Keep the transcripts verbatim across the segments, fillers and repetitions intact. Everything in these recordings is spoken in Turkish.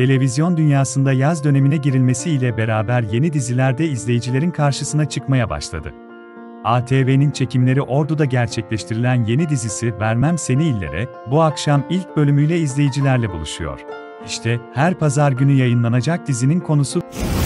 Televizyon dünyasında yaz dönemine girilmesiyle beraber yeni dizilerde izleyicilerin karşısına çıkmaya başladı. A T V'nin çekimleri Ordu'da gerçekleştirilen yeni dizisi Vermem Seni İllere, bu akşam ilk bölümüyle izleyicilerle buluşuyor. İşte, her pazar günü yayınlanacak dizinin konusu.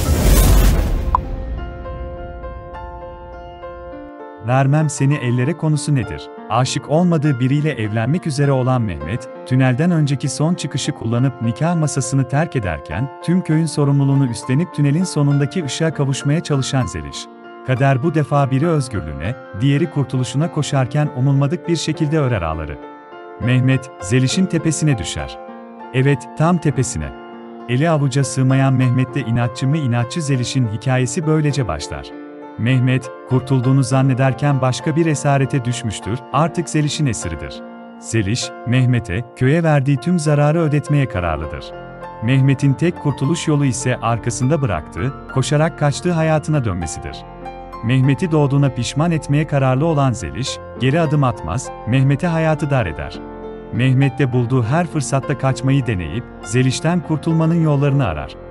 Vermem Seni Ellere konusu nedir? Aşık olmadığı biriyle evlenmek üzere olan Mehmet, tünelden önceki son çıkışı kullanıp nikah masasını terk ederken, tüm köyün sorumluluğunu üstlenip tünelin sonundaki ışığa kavuşmaya çalışan Zeliş. Kader bu defa biri özgürlüğüne, diğeri kurtuluşuna koşarken umulmadık bir şekilde örer ağları. Mehmet, Zeliş'in tepesine düşer. Evet, tam tepesine. Eli avuca sığmayan Mehmet'te inatçı mı inatçı Zeliş'in hikayesi böylece başlar. Mehmet, kurtulduğunu zannederken başka bir esarete düşmüştür, artık Zeliş'in esiridir. Zeliş, Mehmet'e, köye verdiği tüm zararı ödetmeye kararlıdır. Mehmet'in tek kurtuluş yolu ise arkasında bıraktığı, koşarak kaçtığı hayatına dönmesidir. Mehmet'i doğduğuna pişman etmeye kararlı olan Zeliş, geri adım atmaz, Mehmet'e hayatı dar eder. Mehmet de bulduğu her fırsatta kaçmayı deneyip, Zeliş'ten kurtulmanın yollarını arar.